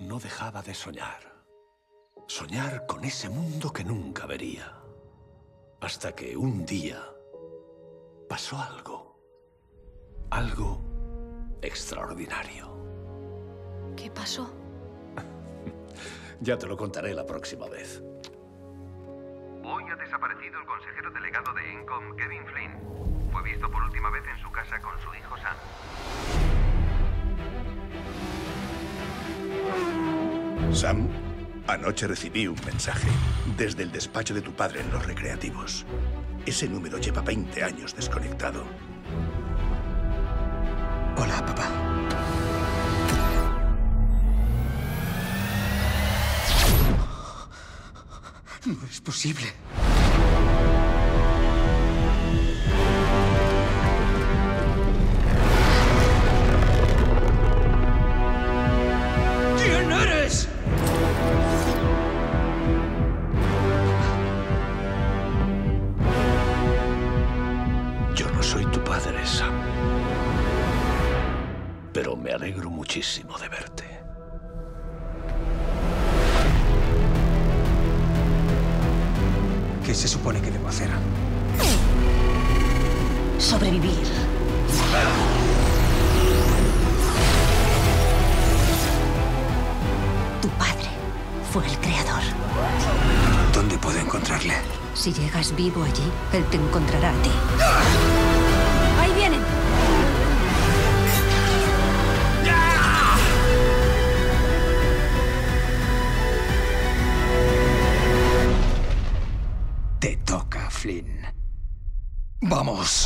no dejaba de soñar. Soñar con ese mundo que nunca vería. Hasta que un día pasó algo. Algo extraordinario. ¿Qué pasó? Ya te lo contaré la próxima vez. Hoy ha desaparecido el consejero delegado de Encom, Kevin Flynn. Fue visto por última vez en su casa con su hijo Sam. Sam, anoche recibí un mensaje desde el despacho de tu padre en los recreativos. Ese número lleva 20 años desconectado. Hola, papá. No es posible. ¿Quién eres? Yo no soy tu padre, Sam. Pero me alegro muchísimo de verte. ¿Qué se supone que debo hacer? Sobrevivir. Tu padre fue el creador. ¿Dónde puedo encontrarle? Si llegas vivo allí, él te encontrará a ti. ¡Ahí vienen! Te toca, Flynn. ¡Vamos!